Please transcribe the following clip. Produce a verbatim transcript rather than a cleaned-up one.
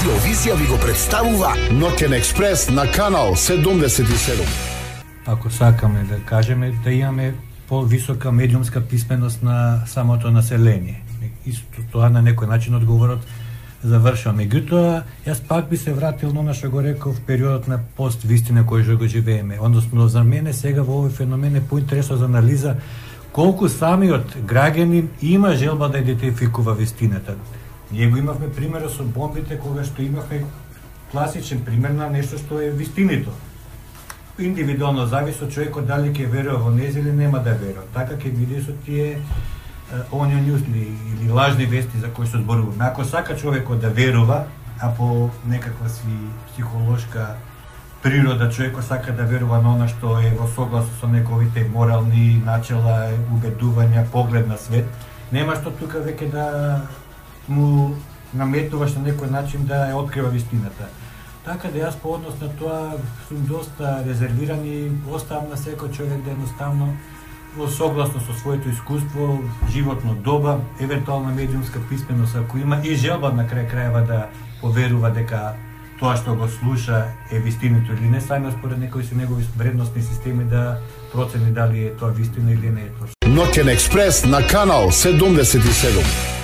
Радиовизија ви го представува Ноќен експрес на канал седумдесет и седум. Ако сакаме да кажеме да имаме повисока медиумска писменост на самото население. Исто тоа на некој начин одговорот завршува. Меѓутоа, јас пак би се вратил на она што го реков периодот на пост-вистина кој што го живееме. Односно, за мене сега во овој феномен е поинтересно за анализа колку самиот граѓанин има желба да идентификува вистината. Ние го имавме примерот со бомбите, кога што имавме класичен пример на нешто што е вистинито. Индивидуално зависи од човекот дали ќе верува во нези или нема да верува. Така ќе биде со тие оние нюз или лажни вести за кои се зборуваме. Ако сака човекот да верува, а по некаква си психолошка природа човекот сака да верува на она што е во согласно со неговите морални начела, убедувања, поглед на свет, нема што тука веќе да му наметуваш на некој начин да ја открива вистината. Така да јас по однос на тоа сум доста резервиран и оставам на секој човек да едноставно во согласно со своето искуство, животно доба, евентуална медиумска писменост ако има и желба на крај крајава да поверува дека тоа што го слуша е вистинито или не, сами според некои се негови вредностни системи да процени дали е тоа вистина или не е тоа. Ноќен експрес на канал седумдесет и седум.